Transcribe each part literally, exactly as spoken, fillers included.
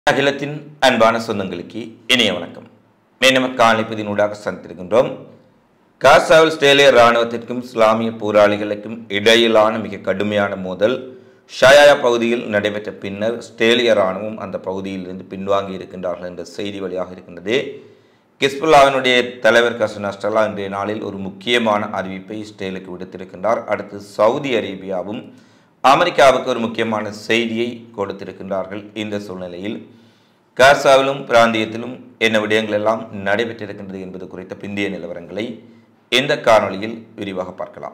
அகிலத்தின் அன்பான சொந்தங்களுக்கு இனிய வணக்கம். மேலும் காணிப்பதினூடாக சந்திருக்கின்றோம். காசாவில் இஸ்ரேலிய இராணுவத்திற்கும் இஸ்லாமிய போராளிகளுக்கும் இடையிலான மிக கடுமையான மோதல் ஷாயா பகுதியில் நடைபெற்ற பின்னர் இஸ்ரேலிய இராணுவம் அந்த பகுதியிலிருந்து பின்வாங்கி இருக்கின்றார்கள் என்ற செய்தி வழியாக இருக்கின்றது. ஹிஸ்புல்லாவினுடைய தலைவர் கசன் நஸ்ரல்லா இன்றைய நாளில் ஒரு முக்கியமான அறிவிப்பை இஸ்ரேலுக்கு விடுத்திருக்கின்றார். அடுத்து சவுதி அரேபியாவும் அமெரிக்காவுக்கு ஒரு முக்கியமான செய்தியை கொடுத்திருக்கின்றார்கள். இந்த சூழ்நிலையில் காசாவிலும் பிராந்தியத்திலும் என்ன விடயங்கள் எல்லாம் நடைபெற்றிருக்கின்றது என்பது குறித்த பிந்தைய நிலவரங்களை இந்த காணொளியில் விரிவாக பார்க்கலாம்.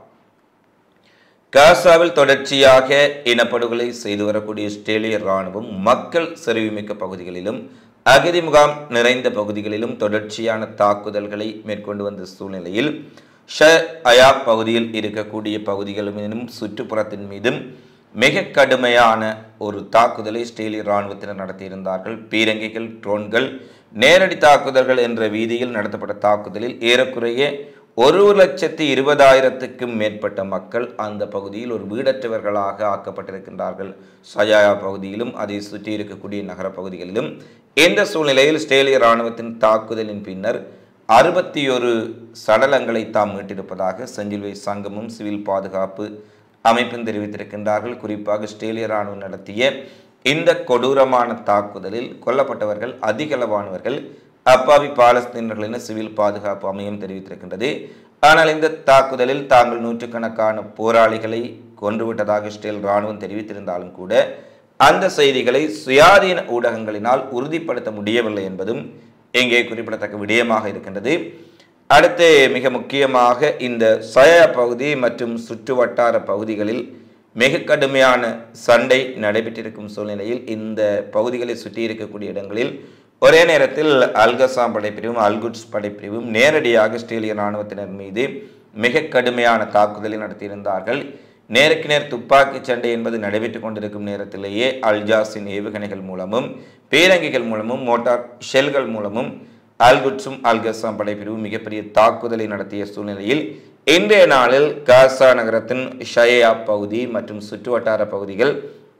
காசாவில் தொடர்ச்சியாக இனப்படுகொலை செய்து வரக்கூடிய இஸ்ரேலிய இராணுவம் மக்கள் செறிவுமிக்க பகுதிகளிலும் அகதி முகாம் நிறைந்த பகுதிகளிலும் தொடர்ச்சியான தாக்குதல்களை மேற்கொண்டு வந்த சூழ்நிலையில் ஷ அயா பகுதியில் இருக்கக்கூடிய பகுதிகள் மீதும் சுற்றுப்புறத்தின் மீதும் மிக கடுமையான ஒரு தாக்குதலை இஸ்ரேலிய இராணுவத்தினர் நடத்தியிருந்தார்கள். பீரங்கிகள், ட்ரோன்கள், நேரடி தாக்குதல்கள் என்ற வீதியில் நடத்தப்பட்ட தாக்குதலில் ஏறக்குறைய ஒரு லட்சத்தி இருபதாயிரத்துக்கும் மேற்பட்ட மக்கள் அந்த பகுதியில் ஒரு வீடற்றவர்களாக ஆக்கப்பட்டிருக்கின்றார்கள். ஷயா பகுதியிலும் அதை சுற்றி இருக்கக்கூடிய நகர பகுதிகளிலும். இந்த சூழ்நிலையில் இஸ்ரேலிய இராணுவத்தின் தாக்குதலின் பின்னர் அறுபத்தி ஒரு சடலங்களை தாம் மீட்டிருப்பதாக செஞ்சிலுவை சங்கமும் சிவில் பாதுகாப்பு அமைப்பும் தெரிவித்திருக்கின்றார்கள். குறிப்பாக இஸ்ரேலிய இராணுவம் நடத்திய இந்த கொடூரமான தாக்குதலில் கொல்லப்பட்டவர்கள் அதிகளவானவர்கள் அப்பாவி பாலஸ்தீனர்கள் என சிவில் பாதுகாப்பு அமையம் தெரிவித்திருக்கின்றது. ஆனால் இந்த தாக்குதலில் தாங்கள் நூற்றுக்கணக்கான போராளிகளை கொன்றுவிட்டதாக இஸ்ரேல் இராணுவம் தெரிவித்திருந்தாலும் கூட அந்த செய்திகளை சுயாதீன ஊடகங்களினால் உறுதிப்படுத்த முடியவில்லை என்பதும் இங்கே குறிப்பிடத்தக்க விடயமாக இருக்கின்றது. அடுத்து மிக முக்கியமாக இந்த ஷயா பகுதி மற்றும் சுற்று வட்டார பகுதிகளில் மிக கடுமையான சண்டை நடைபெற்றிருக்கும் சூழ்நிலையில் இந்த பகுதிகளை சுற்றி இருக்கக்கூடிய இடங்களில் ஒரே நேரத்தில் அல்கசாம் படைப்பிரிவும் அல்குட்ஸ் படைப்பிரிவும் நேரடியாக இஸ்ரேலிய இராணுவத்தினர் மீது மிக கடுமையான தாக்குதலை நடத்தியிருந்தார்கள். நேருக்கு நேர் துப்பாக்கி சண்டை என்பது நடைபெற்றுக் கொண்டிருக்கும் நேரத்திலேயே அல்ஜாஸின் ஏவுகணைகள் மூலமும் பீரங்கிகள் மூலமும் மோட்டார் ஷெல்கள் மூலமும் அல்குட்ஸும் அல்கசாம் படைப்பிரிவும் மிகப்பெரிய தாக்குதலை நடத்திய சூழ்நிலையில் இன்றைய நாளில் காசா நகரத்தின் ஷயா பகுதி மற்றும் சுற்றுவட்டார பகுதிகள்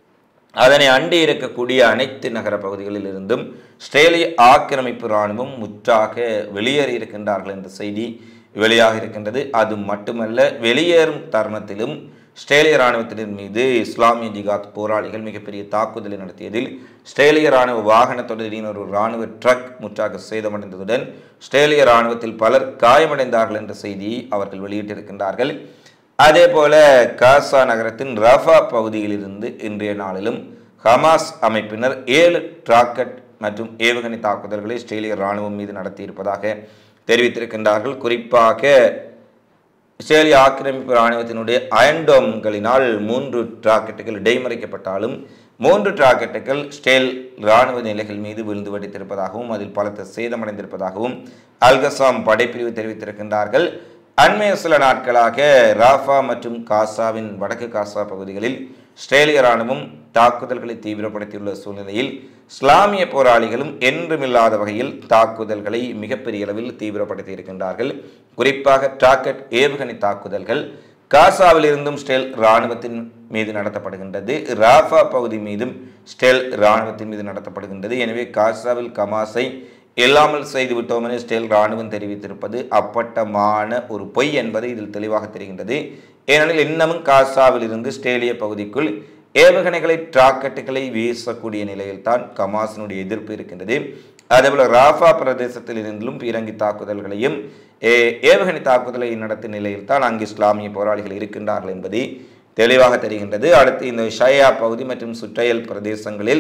அதனை அண்டி இருக்கக்கூடிய அனைத்து நகர பகுதிகளில் இருந்தும் இஸ்ரேலிய ஆக்கிரமிப்பு இராணுவம் முற்றாக வெளியேறி இருக்கின்றார்கள் என்ற செய்தி வெளியாக இருக்கின்றது. அது மட்டுமல்ல, வெளியேறும் தருணத்திலும் இஸ்ரேலிய இராணுவத்தினர் மீது இஸ்லாமிய ஜிகாத் போராளிகள் மிகப்பெரிய தாக்குதலை நடத்தியதில் இஸ்ரேலிய இராணுவ வாகன தொடரின் ஒரு இராணுவ ட்ரக் முற்றாக சேதமடைந்ததுடன் இஸ்ரேலிய இராணுவத்தில் பலர் காயமடைந்தார்கள் என்ற செய்தியை அவர்கள் வெளியிட்டிருக்கின்றார்கள். அதே போல காசா நகரத்தின் ரஃபா பகுதியிலிருந்து இன்றைய நாளிலும் ஹமாஸ் அமைப்பினர் ஏழு ராக்கெட் மற்றும் ஏவுகணை தாக்குதல்களை இஸ்ரேலிய இராணுவம் மீது நடத்தியிருப்பதாக தெரிவித்திருக்கின்றார்கள். குறிப்பாக இஸ்ரேலிய ஆக்கிரமிப்பு இராணுவத்தினுடைய அயன்டோம்களினால் மூன்று ராக்கெட்டுகள் இடைமறிக்கப்பட்டாலும் மூன்று ராக்கெட்டுகள் இஸ்ரேல் இராணுவ நிலைகள் மீது விழுந்து வெடித்திருப்பதாகவும் அதில் பலத்த சேதமடைந்திருப்பதாகவும் அல்கசாம் படைப்பிரிவு தெரிவித்திருக்கின்றார்கள். அண்மைய சில நாட்களாக ராஃபா மற்றும் காசாவின் வடக்கு காசா பகுதிகளில் இஸ்ரேலிய இராணுவம் தாக்குதல்களை தீவிரப்படுத்தியுள்ள சூழ்நிலையில் இஸ்லாமிய போராளிகளும் என்றுமில்லாத வகையில் தாக்குதல்களை மிகப்பெரிய அளவில் தீவிரப்படுத்தி இருக்கின்றார்கள். குறிப்பாக ராக்கெட் ஏவுகணை தாக்குதல்கள் காசாவில் இருந்தும் இஸ்ரேல் இராணுவத்தின் மீது நடத்தப்படுகின்றது. ராஃபா பகுதி மீதும் இஸ்ரேல் இராணுவத்தின் மீது நடத்தப்படுகின்றது. எனவே காசாவில் ஹமாஸை இல்லாமல் செய்துவிட்டோம் என இஸ்ரேல் இராணுவம் தெரிவித்திருப்பது அப்பட்டமான ஒரு பொய் என்பது இதில் தெளிவாக தெரிகின்றது. ஏனெனில் இன்னமும் காசாவில் இருந்து இஸ்ரேலிய பகுதிக்குள் ஏவுகணைகளை ராக்கெட்டுகளை வீசக்கூடிய நிலையில் தான் ஹமாஸினுடைய எதிர்ப்பு இருக்கின்றது. அதேபோல ராஃபா பிரதேசத்தில் இருந்தும் பீரங்கி தாக்குதல்களையும் ஏவுகணை தாக்குதலை நடத்தும் நிலையில் தான் அங்கு இஸ்லாமிய போராளிகள் இருக்கின்றார்கள் என்பது தெளிவாக தெரிகின்றது. அடுத்து இந்த ஷயா பகுதி மற்றும் சுற்றையல் பிரதேசங்களில்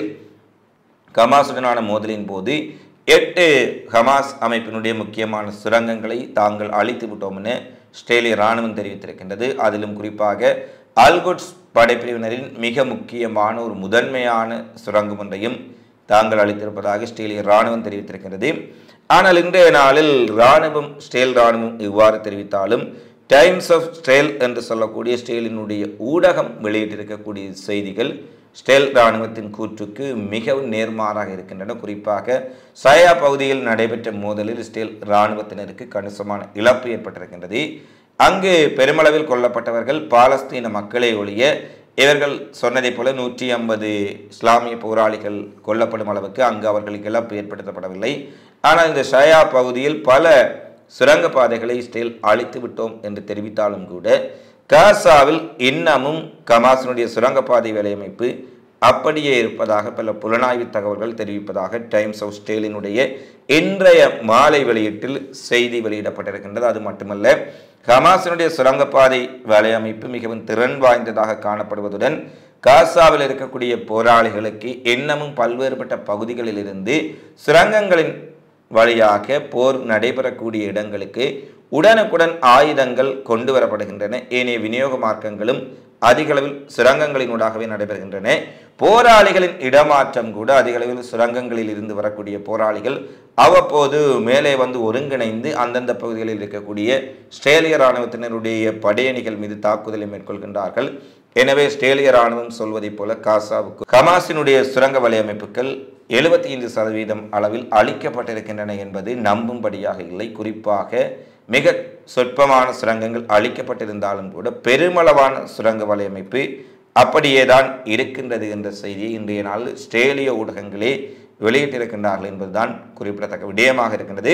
ஹமாஸுடனான மோதலின் போது எட்டு ஹமாஸ் அமைப்பினுடைய முக்கியமான சுரங்கங்களை தாங்கள் அழித்து விட்டோம் என இஸ்ரேலிய இராணுவம் தெரிவித்திருக்கின்றது. அதிலும் குறிப்பாக அல்குட்ஸ் படைப்பிரிவினரின் மிக முக்கியமான ஒரு முதன்மையான சுரங்கம் ஒன்றையும் தாங்கள் அளித்திருப்பதாக இஸ்ரேலிய இராணுவம் தெரிவித்திருக்கின்றது. ஆனால் இன்றைய நாளில் இராணுவம் இஸ்ரேல் இராணுவம் இவ்வாறு தெரிவித்தாலும் டைம்ஸ் ஆஃப் இஸ்ரேல் என்று சொல்லக்கூடிய இஸ்ரேலினுடைய ஊடகம் வெளியிட்டிருக்கக்கூடிய செய்திகள் இஸ்ரேல் இராணுவத்தின் கூற்றுக்கு மிகவும் நேர்மாறாக இருக்கின்றன. குறிப்பாக ஷயா பகுதியில் நடைபெற்ற மோதலில் இஸ்ரேல் இராணுவத்தினருக்கு கணிசமான இழப்பு ஏற்பட்டிருக்கின்றது. அங்கு பெருமளவில் கொல்லப்பட்டவர்கள் பாலஸ்தீன மக்களை ஒழிய இவர்கள் சொன்னதை போல நூற்றி ஐம்பது இஸ்லாமிய போராளிகள் கொல்லப்படும் அளவுக்கு அங்கு அவர்களுக்கு இழப்பு ஏற்படுத்தப்படவில்லை. ஆனால் இந்த ஷயா பகுதியில் பல சுரங்க பாதைகளை இஸ்ரேல் அழித்து விட்டோம் என்று தெரிவித்தாலும் கூட காசாவில் இன்னமும் ஹமாஸினுடைய சுரங்கப்பாதை வேலையமைப்பு அப்படியே இருப்பதாக பல புலனாய்வு தகவல்கள் தெரிவிப்பதாக டைம்ஸ் ஆஃப் இஸ்ரேலினுடைய இன்றைய மாலை வெளியீட்டில் செய்தி வெளியிடப்பட்டிருக்கின்றது. அது மட்டுமல்ல, ஹமாஸினுடைய சுரங்கப்பாதை வேலையமைப்பு மிகவும் திறன் வாய்ந்ததாக காணப்படுவதுடன் காசாவில் இருக்கக்கூடிய போராளிகளுக்கு இன்னமும் பல்வேறுபட்ட பகுதிகளில் இருந்து சுரங்கங்களின் வழியாக போர் நடைபெறக்கூடிய இடங்களுக்கு உடனுக்குடன் ஆயுதங்கள் கொண்டு வரப்படுகின்றன. ஏனைய விநியோக மார்க்கங்களும் அதிகளவில் சுரங்கங்களினூடாகவே நடைபெறுகின்றன. போராளிகளின் இடமாற்றம் கூட அதிகளவில் சுரங்கங்களில் இருந்து வரக்கூடிய போராளிகள் அவ்வப்போது மேலே வந்து ஒருங்கிணைந்து அந்தந்த பகுதிகளில் இருக்கக்கூடிய இஸ்ரேலிய இராணுவத்தினருடைய படையணிகள் மீது தாக்குதலை மேற்கொள்கின்றார்கள். எனவே இஸ்ரேலிய இராணுவம் சொல்வதை போல காசாவுக்கு ஹமாஸினுடைய சுரங்க வலையமைப்புகள் எழுபத்தி ஐந்து சதவீதம் அளவில் அழிக்கப்பட்டிருக்கின்றன என்பது நம்பும்படியாக இல்லை. குறிப்பாக மிக சொற்பமான சுரங்கங்கள் அழிக்கப்பட்டிருந்தாலும் கூட பெருமளவான சுரங்க வலையமைப்பு அப்படியேதான் இருக்கின்றது என்ற செய்தியை இன்றைய நாள் இஸ்ரேலிய ஊடகங்களே வெளியிட்டிருக்கின்றார்கள் என்பதுதான் குறிப்பிடத்தக்க விடயமாக இருக்கின்றது.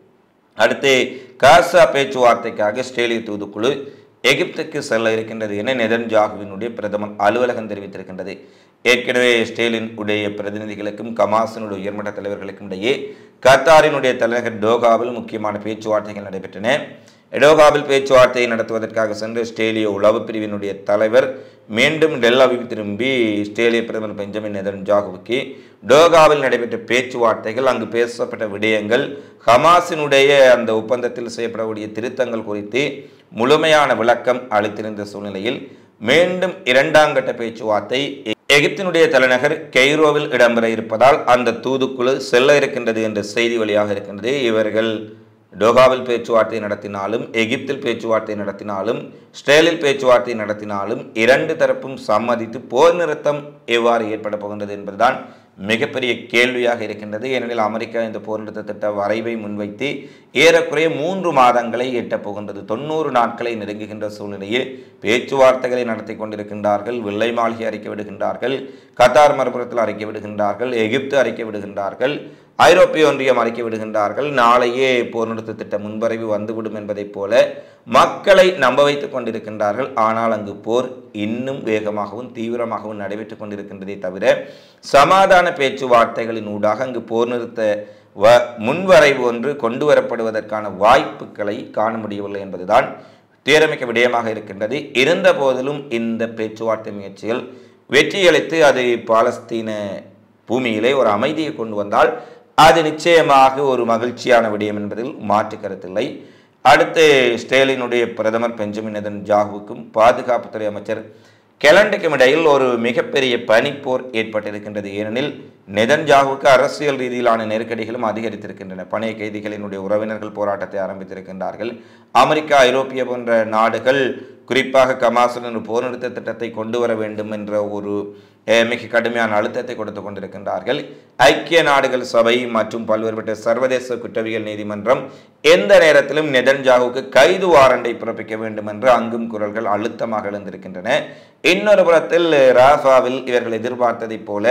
அடுத்து காசா பேச்சுவார்த்தைக்காக இஸ்ரேலிய தூதுக்குழு எகிப்துக்கு செல்ல இருக்கின்றது என நெதன்யாகுவினுடைய பிரதமர் அலுவலகம் தெரிவித்திருக்கின்றது. ஏற்கனவே இஸ்ரேலின் உடைய பிரதிநிதிகளுக்கும் ஹமாஸினுடைய உயர்மட்ட தலைவர்களுக்கும் இடையே கத்தாரினுடைய தலைநகர் டோகாவில் முக்கியமான பேச்சுவார்த்தைகள் நடைபெற்றன. டோகாவில் பேச்சுவார்த்தையை நடத்துவதற்காக சென்ற இஸ்ரேலிய உளவு பிரிவினுடைய தலைவர் மீண்டும் டெல் அவீவ் திரும்பி இஸ்ரேலிய பிரதமர் பெஞ்சமின் நெதன்யாகுவுக்கு டோகாவில் நடைபெற்ற பேச்சுவார்த்தைகள், அங்கு பேசப்பட்ட விடயங்கள், ஹமாஸினுடைய அந்த ஒப்பந்தத்தில் செய்யப்படக்கூடிய திருத்தங்கள் குறித்து முழுமையான விளக்கம் அளித்திருந்த சூழ்நிலையில் மீண்டும் இரண்டாம் கட்ட பேச்சுவார்த்தை எகிப்தினுடைய தலைநகர் கெய்ரோவில் இடம்பெற இருப்பதால் அந்த தூதுக்குழு செல்ல இருக்கின்றது என்ற செய்தி வழியாக இருக்கின்றது. இவர்கள் டோகாவில் பேச்சுவார்த்தை நடத்தினாலும் எகிப்தில் பேச்சுவார்த்தை நடத்தினாலும் இஸ்ரேலில் பேச்சுவார்த்தை நடத்தினாலும் இரண்டு தரப்பும் சம்மதித்து போர் நிறுத்தம் எவ்வாறு ஏற்பட போகின்றது என்பதுதான் மிகப்பெரிய கேள்வியாக இருக்கின்றது. ஏனெனில் அமெரிக்கா இந்த போர் நிறுத்த திட்ட வரைவை முன்வைத்து ஏறக்குறைய மூன்று மாதங்களை எட்டப் போகின்றது. தொண்ணூறு நாட்களை நெருங்குகின்ற சூழ்நிலையில் பேச்சுவார்த்தைகளை நடத்தி கொண்டிருக்கின்றார்கள். வெள்ளை மாளிகை அறிக்கை விடுகின்றார்கள், கத்தார் மறுபுறத்தில் அறிக்கை விடுகின்றார்கள், எகிப்து அறிக்கை விடுகின்றார்கள், ஐரோப்பிய ஒன்றியம் அறிக்கை விடுகின்றார்கள். நாளையே போர் நிறுத்த திட்ட முன்வரைவு வந்துவிடும் என்பதைப் போல மக்களை நம்ப வைத்துக் கொண்டிருக்கின்றார்கள். ஆனால் அங்கு போர் இன்னும் வேகமாகவும் தீவிரமாகவும் நடைபெற்றுக் கொண்டிருக்கின்றதை தவிர சமாதான பேச்சுவார்த்தைகளின் ஊடாக அங்கு போர் நிறுத்த வ முன்வரைவு ஒன்று கொண்டு வரப்படுவதற்கான வாய்ப்புகளை காண முடியவில்லை என்பதுதான் துயரமிக்க விடயமாக இருக்கின்றது. இருந்த போதிலும் இந்த பேச்சுவார்த்தை முயற்சிகள் வெற்றியளித்து அது பாலஸ்தீன பூமியிலே ஒரு அமைதியை கொண்டு வந்தால் அது நிச்சயமாக ஒரு மகிழ்ச்சியான விடயம் என்பதில் மாற்று கருத்தில்லை. அடுத்து இஸ்ரேலினுடைய பிரதமர் பெஞ்சமின் நெதன்யாகுவுக்கும் பாதுகாப்புத்துறை அமைச்சர் கெலண்டுக்கும் இடையில் ஒரு மிகப்பெரிய பனிப்போர் ஏற்பட்டிருக்கின்றது. ஏனெனில் நெதன்யாகுவுக்கு அரசியல் ரீதியிலான நெருக்கடிகளும் அதிகரித்திருக்கின்றன. பணைய கைதிகளினுடைய உறவினர்கள் போராட்டத்தை ஆரம்பித்திருக்கின்றார்கள். அமெரிக்கா, ஐரோப்பிய போன்ற நாடுகள் குறிப்பாக ஹமாஸுடன் போர் நிறுத்த திட்டத்தை கொண்டு வர வேண்டும் என்ற ஒரு மிக கடுமையான அழுத்தத்தை கொடுத்து கொண்டிருக்கின்றார்கள். ஐக்கிய நாடுகள் சபை மற்றும் பல்வேறுபட்ட சர்வதேச குற்றவியல் நீதிமன்றம் எந்த நேரத்திலும் நெதன்யாகுவுக்கு கைது வாரண்டை பிறப்பிக்க வேண்டும் என்று அங்கும் குரல்கள் அழுத்தமாக எழுந்திருக்கின்றன. இன்னொரு புறத்தில் ராஃபாவில் இவர்கள் எதிர்பார்த்ததை போல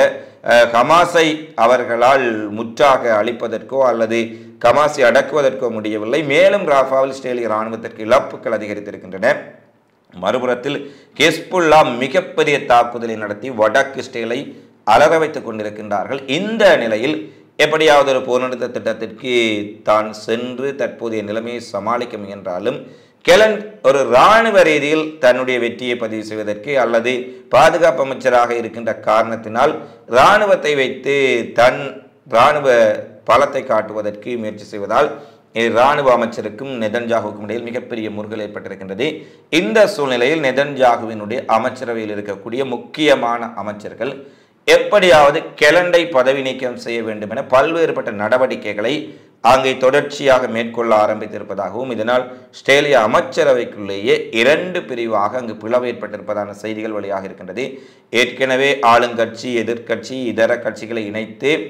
ஹமாஸை அவர்களால் முற்றாக அழிப்பதற்கோ அல்லது ஹமாஸை அடக்குவதற்கோ முடியவில்லை. மேலும் ராஃபாவில் இஸ்ரேலிய இராணுவத்திற்கு இழப்புகள் அதிகரித்திருக்கின்றன. மறுபுறத்தில் ஹெஸ்புல்லா மிகப்பெரிய தாக்குதலை நடத்தி வடக்கு இஸ்ரேலை அலற வைத்துக் கொண்டிருக்கின்றார்கள். இந்த நிலையில் எப்படியாவது ஒரு போர் நிறுத்த திட்டத்திற்கு தான் சென்று தற்போதைய நிலைமையை சமாளிக்க முயன்றாலும் கெலன் ஒரு இராணுவ ரீதியில் தன்னுடைய வெற்றியை பதிவு செய்வதற்கு அல்லது பாதுகாப்பு அமைச்சராக இருக்கின்ற காரணத்தினால் இராணுவத்தை வைத்து தன் இராணுவ பலத்தை காட்டுவதற்கு முயற்சி செய்வதால் இராணுவ அமைச்சருக்கும் நெதன்யாகுவுக்கும் இடையில் மிகப்பெரிய முறுகல் ஏற்பட்டிருக்கின்றது. இந்த சூழ்நிலையில் நெதன்யாகுவினுடைய அமைச்சரவையில் இருக்கக்கூடிய முக்கியமான அமைச்சர்கள் எப்படியாவது கெலண்டை பதவி நீக்கம் செய்ய வேண்டும் என பல்வேறுபட்ட நடவடிக்கைகளை அங்கே தொடர்ச்சியாக மேற்கொள்ள ஆரம்பித்திருப்பதாகவும் இதனால் இஸ்ரேலிய அமைச்சரவைக்குள்ளேயே இரண்டு பிரிவாக அங்கு பிளவு ஏற்பட்டிருப்பதான செய்திகள் வழியாக இருக்கின்றது. ஏற்கனவே ஆளுங்கட்சி, எதிர்கட்சி, இதர கட்சிகளை இணைத்து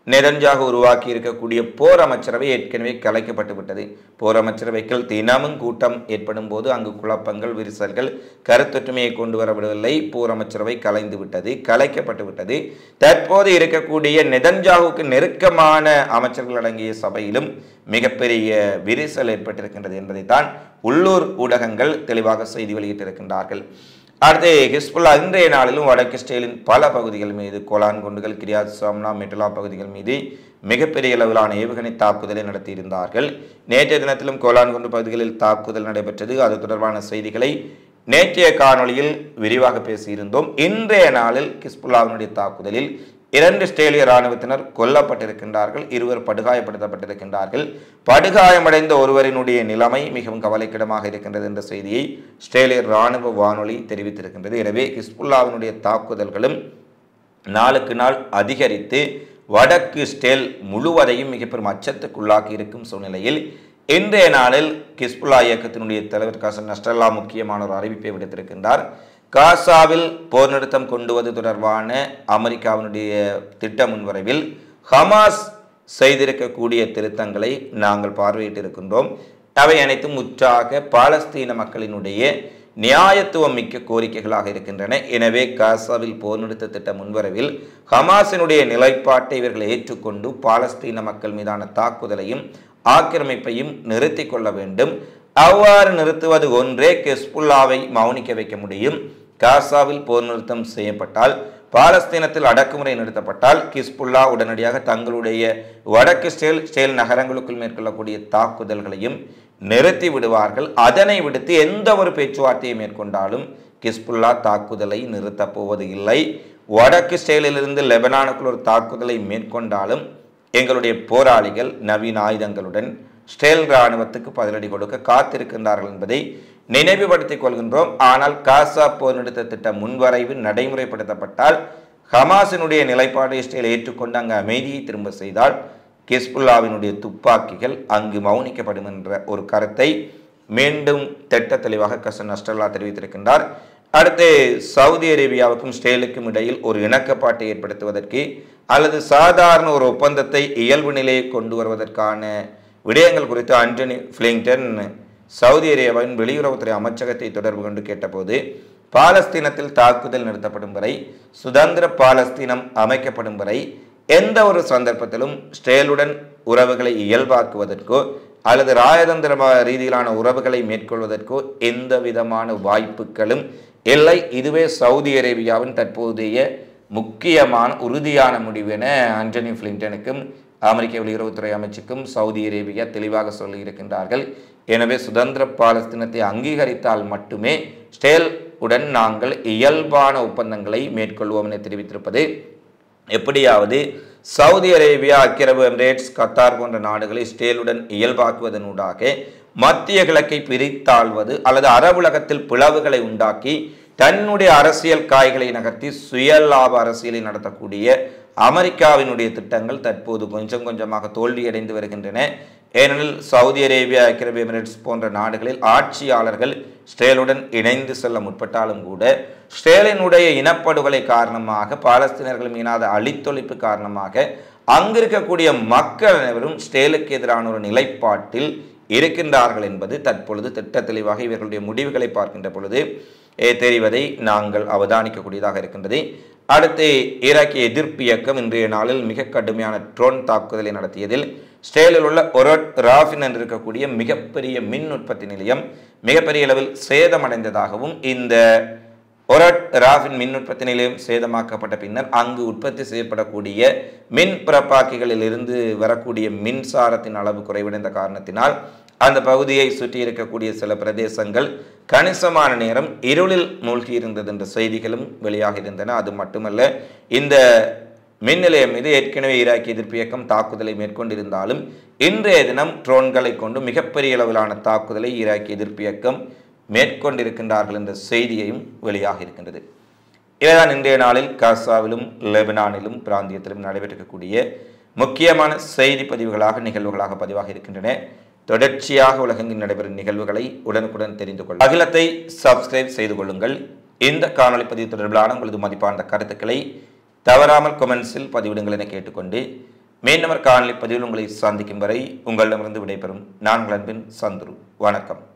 நெதன்யாகு உருவாக்கி இருக்கக்கூடிய போர் அமைச்சரவை ஏற்கனவே கலைக்கப்பட்டு விட்டது. போர் அமைச்சரவைகள் தினமும் கூட்டம் ஏற்படும் போது அங்கு குழப்பங்கள், விரிசல்கள், கருத்தொற்றுமையை கொண்டு வரவிடவில்லை. போர் அமைச்சரவை கலைந்து விட்டது, கலைக்கப்பட்டு விட்டது. தற்போது இருக்கக்கூடிய நெதன்யாகுவுக்கு நெருக்கமான அமைச்சர்கள் அடங்கிய சபையிலும் மிகப்பெரிய விரிசல் ஏற்பட்டிருக்கின்றது என்பதைத்தான் உள்ளூர் ஊடகங்கள் தெளிவாக செய்தி வெளியிட்டிருக்கின்றார்கள். அடுத்து ஹிஸ்புல்லா இன்றைய நாளிலும் வடக்கு இஸ்ரேலின் பல பகுதிகள் மீது கோலான் குண்டுகள், கிரியாத் சாம்னா, மெட்டலா பகுதிகள் மீது மிகப்பெரிய அளவிலான ஏவுகணை தாக்குதலை நடத்தியிருந்தார்கள். நேற்றைய தினத்திலும் கோலான் குண்டு பகுதிகளில் தாக்குதல் நடைபெற்றது. அது தொடர்பான செய்திகளை நேற்றைய காணொளியில் விரிவாக பேசியிருந்தோம். இன்றைய நாளில் ஹிஸ்புல்லாவினுடைய தாக்குதலில் இரண்டு இஸ்ரேலிய இராணுவத்தினர் கொல்லப்பட்டிருக்கின்றார்கள், இருவர் படுகாயப்படுத்தப்பட்டிருக்கின்றார்கள். படுகாயமடைந்த ஒருவரினுடைய நிலைமை மிகவும் கவலைக்கிடமாக இருக்கின்றது என்ற செய்தியை இஸ்ரேலிய இராணுவ வானொலி தெரிவித்திருக்கின்றது. எனவே ஹிஸ்புல்லாவினுடைய தாக்குதல்களும் நாளுக்கு நாள் அதிகரித்து வடக்கு இஸ்ரேல் முழுவதையும் மிக பெரும் அச்சத்துக்குள்ளாக்கி இருக்கும் சூழ்நிலையில் இன்றைய நாளில் ஹிஸ்புல்லா இயக்கத்தினுடைய தலைவர் காசன் நஸ்ரல்லா முக்கியமான ஒரு அறிவிப்பை விடுத்திருக்கின்றார். காசாவில் போர் நிறுத்தம் கொண்டுவது தொடர்பான அமெரிக்காவினுடைய திட்ட முன்வரைவில் ஹமாஸ் செய்திருக்கக்கூடிய திருத்தங்களை நாங்கள் பார்வையிட்டிருக்கின்றோம். அவை அனைத்தும் முற்றாக பாலஸ்தீன மக்களினுடைய நியாயத்துவம் மிக்க கோரிக்கைகளாக இருக்கின்றன. எனவே காசாவில் போர் நிறுத்த திட்ட முன்வரைவில் ஹமாஸினுடைய நிலைப்பாட்டை இவர்கள் ஏற்றுக்கொண்டு பாலஸ்தீன மக்கள் மீதான தாக்குதலையும் ஆக்கிரமிப்பையும் நிறுத்தி கொள்ள வேண்டும். அவ்வாறு நிறுத்துவது ஒன்றே ஹிஸ்புல்லாவை மௌனிக்க வைக்க முடியும். காசாவில் போர் நிறுத்தம் செய்யப்பட்டால், பாலஸ்தீனத்தில் அடக்குமுறை நிறுத்தப்பட்டால் ஹிஸ்புல்லா உடனடியாக தங்களுடைய வடக்கு இஸ்ரேல் இஸ்ரேல் நகரங்களுக்குள் மேற்கொள்ளக்கூடிய தாக்குதல்களையும் நிறுத்தி விடுவார்கள். அதனை விடுத்து எந்த ஒரு பேச்சுவார்த்தையை மேற்கொண்டாலும் ஹிஸ்புல்லா தாக்குதலை நிறுத்தப் போவது இல்லை. வடக்கு இஸ்ரேலிலிருந்து லெபனானுக்குள் ஒரு தாக்குதலை மேற்கொண்டாலும் எங்களுடைய போராளிகள் நவீன ஆயுதங்களுடன் இஸ்ரேல் இராணுவத்துக்கு பதிலடி கொடுக்க காத்திருக்கின்றார்கள் என்பதை நினைவுபடுத்திக் கொள்கின்றோம். ஆனால் காசா போர் நிறுத்த திட்டம் முன்வரைவு நடைமுறைப்படுத்தப்பட்டால், ஹமாஸினுடைய நிலைப்பாடு இஸ்ரேல் ஏற்றுக்கொண்டு அங்கு அமைதியை திரும்ப செய்தால் ஹிஸ்புல்லாவினுடைய துப்பாக்கிகள் அங்கு மௌனிக்கப்படும் என்ற ஒரு கருத்தை மீண்டும் திட்ட தெளிவாக கசன் நஸ்ரல்லா தெரிவித்திருக்கின்றார். அடுத்து சவுதி அரேபியாவுக்கும் இஸ்ரேலுக்கும் இடையில் ஒரு இணக்கப்பாட்டை ஏற்படுத்துவதற்கு அல்லது சாதாரண ஒரு ஒப்பந்தத்தை இயல்பு நிலையை கொண்டு வருவதற்கான விடயங்கள் குறித்து ஆண்டனி பிளிங்டன் சவுதி அரேபியாவின் வெளியுறவுத்துறை அமைச்சகத்தை தொடர்பு கொண்டு கேட்டபோது, பாலஸ்தீனத்தில் தாக்குதல் நிறுத்தப்படும் வரை, சுதந்திர பாலஸ்தீனம் அமைக்கப்படும் வரை எந்த ஒரு சந்தர்ப்பத்திலும் இஸ்ரேலுடன் உறவுகளை இயல்பாக்குவதற்கோ அல்லது ராஜதந்திர ரீதியிலான உறவுகளை மேற்கொள்வதற்கோ எந்த விதமான வாய்ப்புகளும் இல்லை. இதுவே சவுதி அரேபியாவின் தற்போதைய முக்கியமான உறுதியான முடிவு என ஆண்டனி பிளிங்டனுக்கும் அமெரிக்க வெளியுறவுத்துறை அமைச்சுக்கும் சவுதி அரேபியா தெளிவாக சொல்லி இருக்கின்றார்கள். எனவே சுதந்திர பாலஸ்தீனத்தை அங்கீகரித்தால் மட்டுமே இஸ்ரேல் உடன் நாங்கள் இயல்பான ஒப்பந்தங்களை மேற்கொள்வோம் என தெரிவித்திருப்பது எப்படியாவது சவுதி அரேபியா, ஐக்கிய அரபு எமிரேட்ஸ், கத்தார் போன்ற நாடுகளை இஸ்ரேலுடன் இயல்பாக்குவதனூடாக மத்திய கிழக்கை பிரித்தாள்வது அல்லது அரபுலகத்தில் பிளவுகளை உண்டாக்கி தன்னுடைய அரசியல் காய்களை நகர்த்தி சுயலாப அரசியலை நடத்தக்கூடிய அமெரிக்காவினுடைய திட்டங்கள் தற்போது கொஞ்சம் கொஞ்சமாக தோல்வியடைந்து வருகின்றன. ஏனெனில் சவுதி அரேபியா, ஐக்கிய அரபு எமிரேட்ஸ் போன்ற நாடுகளில் ஆட்சியாளர்கள் இஸ்ரேலுடன் இணைந்து செல்ல முற்பட்டாலும் கூட இஸ்ரேலினுடைய இனப்படுகொலை காரணமாக, பாலஸ்தீனர்கள் மீதான அழித்தொழிப்பு காரணமாக அங்கிருக்கக்கூடிய மக்கள் அனைவரும் இஸ்ரேலுக்கு எதிரான ஒரு நிலைப்பாட்டில் இருக்கின்றார்கள் என்பது தற்பொழுது திட்ட தெளிவாக இவர்களுடைய முடிவுகளை பார்க்கின்ற பொழுது தெரிவதை நாங்கள் அவதானிக்கக்கூடியதாக இருக்கின்றது. அடுத்து ஈராக்கிய எதிர்ப்பு இயக்கம் இன்றைய நாளில் மிக கடுமையான ட்ரோன் தாக்குதலை நடத்தியதில் இஸ்ரேலில் உள்ள ஒரட் ராஃபின் என்று இருக்கக்கூடிய மிகப்பெரிய மின் உற்பத்தி நிலையம் மிகப்பெரிய அளவில் சேதமடைந்ததாகவும், இந்த ஒரட் ராஃபின் மின் உற்பத்தி நிலையம் சேதமாக்கப்பட்ட பின்னர் அங்கு உற்பத்தி செய்யப்படக்கூடிய மின் பிறப்பாக்கிகளில் இருந்து வரக்கூடிய மின்சாரத்தின் அளவு குறைவடைந்த காரணத்தினால் அந்த பகுதியை சுற்றி இருக்கக்கூடிய சில பிரதேசங்கள் கணிசமான நேரம் இருளில் மூழ்கி இருந்தது என்ற செய்திகளும் வெளியாக இருந்தன. அது மட்டுமல்ல, இந்த மின் நிலையம் மீது ஏற்கனவே ஈராக்கிய எதிர்ப்பு இயக்கம் தாக்குதலை மேற்கொண்டிருந்தாலும் இன்றைய தினம் ட்ரோன்களை கொண்டு மிகப்பெரிய அளவிலான தாக்குதலை ஈராக்கிய எதிர்ப்பு இயக்கம் மேற்கொண்டிருக்கின்றார்கள் என்ற செய்தியையும் வெளியாக இருக்கின்றது. இவைதான் இன்றைய நாளில் காசாவிலும் லெபனானிலும் பிராந்தியத்திலும் நடைபெற்றிருக்கக்கூடிய முக்கியமான செய்தி பதிவுகளாக நிகழ்வுகளாக பதிவாக இருக்கின்றன. தொடர்ச்சியாக உலகெங்கில் நடைபெறும் நிகழ்வுகளை உடனுக்குடன் தெரிந்து கொள்ள அகிலத்தை சப்ஸ்கிரைப் செய்து கொள்ளுங்கள். இந்த காணொலி பதிவு தொடர்பிலான உங்களது மதிப்பான கருத்துக்களை தவறாமல் கொமெண்ட்ஸில் பதிவிடுங்கள் என கேட்டுக்கொண்டு மீண்டும் ஒரு காணொலி பதிவில் உங்களை சந்திக்கும் வரை உங்களிடமிருந்து விடைபெறும் நான் உங்கள் அன்பின் சந்துரு. வணக்கம்.